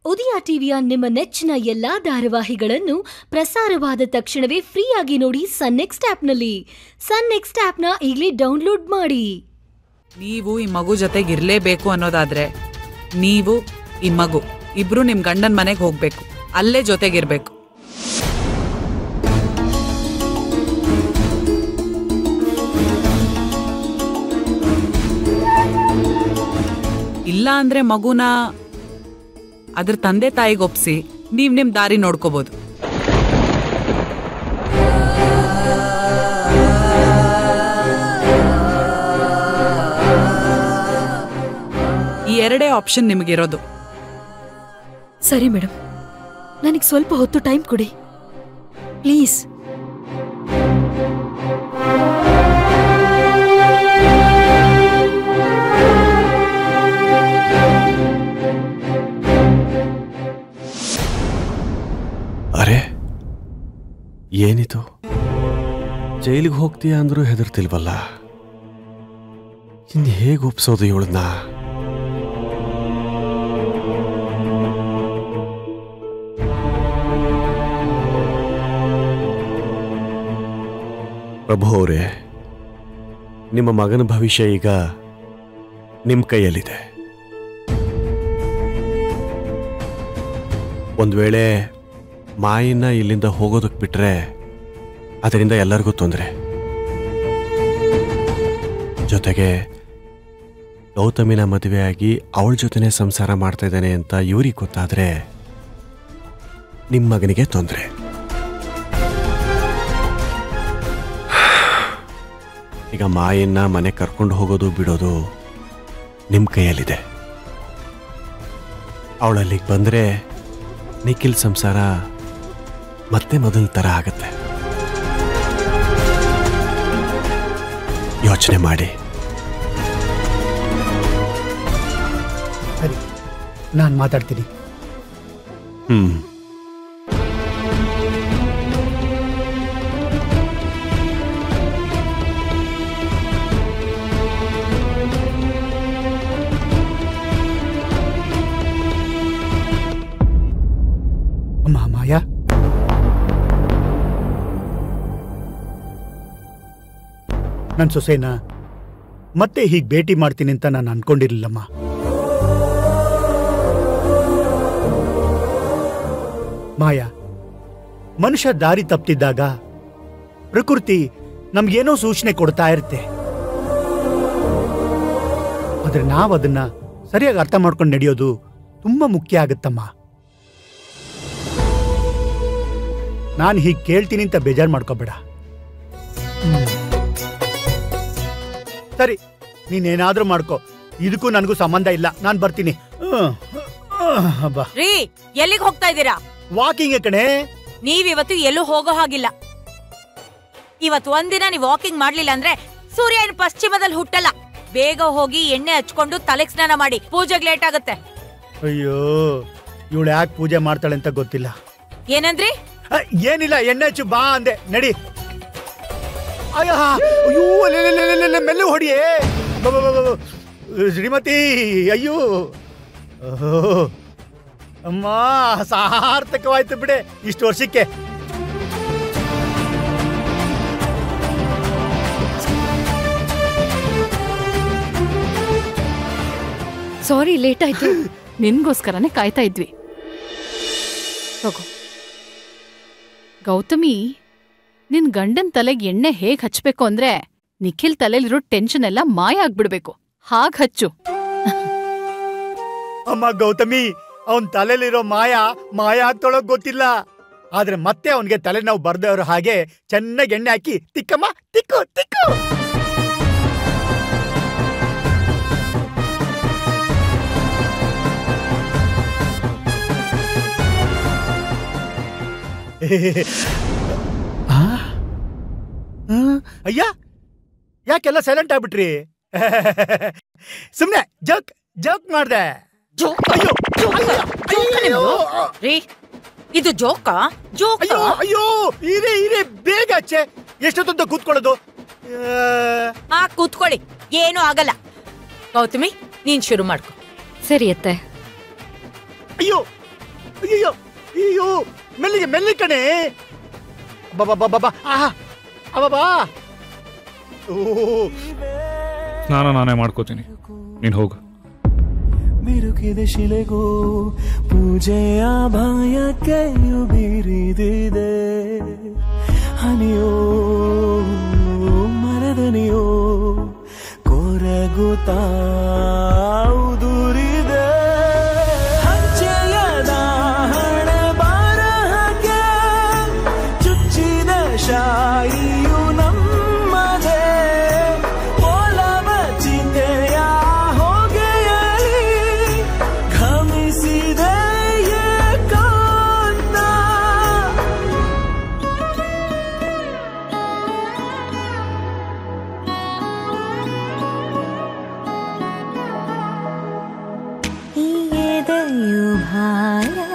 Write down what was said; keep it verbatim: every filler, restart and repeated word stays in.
ಉದಯ ಟಿವಿಯ ನಿಮ್ಮ ನೆಚ್ಚಿನ ಎಲ್ಲಾ ಧಾರಾವಾಹಿಗಳನ್ನು ಪ್ರಸಾರವಾದ ತಕ್ಷಣವೇ ಫ್ರೀಯಾಗಿ ನೋಡಿ ಸನ್ ನೆಕ್ಸ್ಟ್ ಆಪ್ನಲ್ಲಿ. ಸನ್ ನೆಕ್ಸ್ಟ್ ಆಪ್ನ ಈಗಲೇ ಡೌನ್ಲೋಡ್ ಮಾಡಿ. ನೀವು ಈ ಮಗು ಜೊತೆಗಿರ್ಲೇಬೇಕು ಅನ್ನೋದಾದ್ರೆ ನೀವು ಈ ಮಗು ಇಬ್ರು ನಿಮ್ ಗಂಡನ ಮನೆಗೆ ಹೋಗ್ಬೇಕು, ಅಲ್ಲೇ ಜೊತೆಗಿರ್ಬೇಕು. ಇಲ್ಲ ಅಂದ್ರೆ ಮಗುನ ಅದ್ರ ತಂದೆ ತಾಯಿಗೆ ಒಪ್ಸಿ ನೀವ್ ನಿಮ್ ದಾರಿ ನೋಡ್ಕೋಬಹುದು. ಈ ಎರಡೇ ಆಪ್ಷನ್ ನಿಮಗಿರೋದು. ಸರಿ ಮೇಡಮ್, ನನಗೆ ಸ್ವಲ್ಪ ಹೊತ್ತು ಟೈಮ್ ಕೊಡಿ ಪ್ಲೀಸ್. ಅರೆ ಏನಿದು, ಜೈಲಿಗೆ ಹೋಗ್ತೀಯ ಅಂದ್ರೂ ಹೆದರ್ತಿಲ್ವಲ್ಲ. ಇನ್ನು ಹೇಗೆ ಒಪ್ಸೋದು ಇವಳನ್ನ? ಪ್ರಭು ಅವರೇ, ನಿಮ್ಮ ಮಗನ ಭವಿಷ್ಯ ಈಗ ನಿಮ್ಮ ಕೈಯಲ್ಲಿದೆ. ಒಂದು ವೇಳೆ ಮಾಯನ್ನ ಇಲ್ಲಿಂದ ಹೋಗೋದಕ್ಕೆ ಬಿಟ್ರೆ ಅದರಿಂದ ಎಲ್ಲರಿಗೂ ತೊಂದರೆ. ಜೊತೆಗೆ ಗೌತಮಿನ ಮದುವೆಯಾಗಿ ಅವಳ ಜೊತೆನೆ ಸಂಸಾರ ಮಾಡ್ತಾ ಇದ್ದಾನೆ ಅಂತ ಇವ್ರಿಗೆ ಗೊತ್ತಾದ್ರೆ ನಿಮ್ಮ ಮಗನಿಗೆ ತೊಂದರೆ. ಈಗ ಮಾಯನ್ನ ಮನೆ ಕರ್ಕೊಂಡು ಹೋಗೋದು ಬಿಡೋದು ನಿಮ್ಮ ಕೈಯಲ್ಲಿದೆ. ಅವಳಲ್ಲಿಗೆ ಬಂದರೆ ನಿಖಿಲ್ ಸಂಸಾರ ಮತ್ತೆ ಮೊದಲ ಥರ ಆಗತ್ತೆ. ಯೋಚನೆ ಮಾಡಿ. ಸರಿ, ನಾನು ಮಾತಾಡ್ತೀನಿ. ಹ್ಮ್ ಅಮ್ಮ ಮಾಯಾ, ನನ್ನ ಸೊಸೆನ ಮತ್ತೆ ಹೀಗೆ ಭೇಟಿ ಮಾಡ್ತೀನಿ ಅಂತ ನಾನು ಅನ್ಕೊಂಡಿರ್ಲಿಲ್ಲಮ್ಮ. ಮಾಯಾ, ಮನುಷ್ಯ ದಾರಿ ತಪ್ಪಿದ್ದಾಗ ಪ್ರಕೃತಿ ನಮ್ಗೇನೋ ಸೂಚನೆ ಕೊಡ್ತಾ ಇರುತ್ತೆ. ಆದ್ರೆ ನಾವು ಅದನ್ನ ಸರಿಯಾಗಿ ಅರ್ಥ ಮಾಡ್ಕೊಂಡು ನಡೆಯೋದು ತುಂಬಾ ಮುಖ್ಯ ಆಗುತ್ತಮ್ಮ. ನಾನು ಹೀಗೆ ಕೇಳ್ತೀನಿ ಅಂತ ಬೇಜಾರು ಮಾಡ್ಕೋಬೇಡ. ಸರಿ, ನೀನೇನಾದ್ರೂ ಮಾಡ್ಕೋ, ಇದಕ್ಕೂ ನನಗೂ ಸಂಬಂಧ ಇಲ್ಲ. ನಾನು ಬರ್ತೀನಿ. ರೀ, ಎಲ್ಲಿಗೆ ಹೋಗ್ತಾ ಇದ್ದೀರಾ? ವಾಕಿಂಗ್ ಕಣೆ. ನೀವಿವತ್ತು ಎಲ್ಲೂ ಹೋಗೋ ಹಾಗಿಲ್ಲ. ಇವತ್ತು ಒಂದಿನ ನೀವು ವಾಕಿಂಗ್ ಮಾಡ್ಲಿಲ್ಲ ಅಂದ್ರೆ ಸೂರ್ಯ ಏನು ಪಶ್ಚಿಮದಲ್ಲಿ ಹುಟ್ಟಲ್ಲ. ಬೇಗ ಹೋಗಿ ಎಣ್ಣೆ ಹಚ್ಕೊಂಡು ತಲೆಗೆ ಸ್ನಾನ ಮಾಡಿ, ಪೂಜೆಗೆ ಲೇಟ್ ಆಗುತ್ತೆ. ಅಯ್ಯೋ, ಇವಳು ಯಾಕೆ ಪೂಜೆ ಮಾಡ್ತಾಳೆ ಅಂತ ಗೊತ್ತಿಲ್ಲ. ಏನಂದ್ರಿ? ಏನಿಲ್ಲ, ಎಣ್ಣೆ ಹಚ್ಚು ಬಾ ಅಂದೆ. ನಡಿ. ಅಯ್ಯೋ, ಮೆಲ್ಲು ಹೊಡಿಯೇ ಶ್ರೀಮತಿ. ಅಯ್ಯೋ ಅಮ್ಮ, ಸಾರ್ಥಕವಾಯ್ತು ಬಿಡೆ ಇಷ್ಟು ವರ್ಷಕ್ಕೆ. ಸಾರಿ, ಲೇಟ್ ಆಯ್ತು. ನಿನ್ಗೋಸ್ಕರನೇ ಕಾಯ್ತಾ ಇದ್ವಿ. ತಗೋ ಗೌತಮಿ, ನಿನ್ ಗಂಡನ್ ತಲೆಗೆ ಎಣ್ಣೆ ಹೇಗ್ ಹಚ್ಬೇಕು ಅಂದ್ರೆ ನಿಖಿಲ್ ತಲೆಲಿರೋ ಟೆನ್ಷನ್ ಎಲ್ಲ ಮಾಯ ಆಗ್ಬಿಡ್ಬೇಕು. ಹಾಗ್ ಹಚ್ಚು. ಅಮ್ಮ ಗೌತಮಿ, ಅವನ್ ತಲೆಲಿರೋ ಮಾಯ ಮಾಯ ಆಗ್ತೊಳಗ್ ಗೊತ್ತಿಲ್ಲ. ಆದ್ರೆ ಮತ್ತೆ ಅವನ್ಗೆ ತಲೆನೋವು ಬರ್ದವ್ರ ಹಾಗೆ ಚೆನ್ನಾಗಿ ಎಣ್ಣೆ ಹಾಕಿ ತಿಕ್ಕಮ್ಮ, ತಿಕ್ಕು ತಿಕ್ಕು. ಅಯ್ಯ, ಯಾಕೆಲ್ಲ ಸೈಲೆಂಟ್ ಆಗ್ಬಿಟ್ರಿ? ಸುಮ್ನೆ ಜೋಕ್ ಜೋಕ್ ಮಾಡ್ದೆ. ಇದು ಜೋಕಾ? ಜೋಕ್? ಅಯ್ಯೋ ಅಯ್ಯೋ, ಇರೇ ಇರೇ ಬೇಗ ಅಚ್ಚೆ. ಎಷ್ಟೊತ್ತಂತ ಕೂತ್ಕೊಳ್ಳೋದು? ಆ ಕೂತ್ಕೊಳ್ಳಿ, ಏನೂ ಆಗಲ್ಲ. ಗೌತಮಿ, ನೀನ್ ಶುರು ಮಾಡ್ಕೊ. ಸರಿ ಅತ್ತೆ. ಅಯ್ಯೋ, ಅಯ್ಯೋ ಅಯ್ಯೋ ಮೆಲ್ಲಿಗೆ ಮೆಲ್ಲಿ ಕಣೆ ಬಾಬಾ ಬಾಬಾ ಬಾ ಆಹಾ ಅಬ್ಬಾ ಓ ಸ್ನಾನ ನಾನೇ ಮಾಡ್ಕೋತೀನಿ, ನೀನು ಹೋಗು. ಬಿರುಕಿದ ಶಿಲೆಗೂ ಪೂಜೆಯ ಭಯಕೆಯು ಬೀರಿದಿದೆ. ಹನಿಯೋ ಮರದನಿಯೋ ಕೊರಗುತ್ತಾ ಉದುರಿದೆ. ಹಂಚೆಯದ ಹಣೆ ಬರಹಕ್ಕೆ ಚುಚ್ಚಿದ ಶಾಯಿಯು ನಮ್ಮದೇ. ಒಲವ ಚಿಂತೆಯ ಹೊಗೆಯಲಿ ಘಮಿಸಿದೆ ಏಕಾಂತ. ಈ ಎದೆಯು ಭಾರ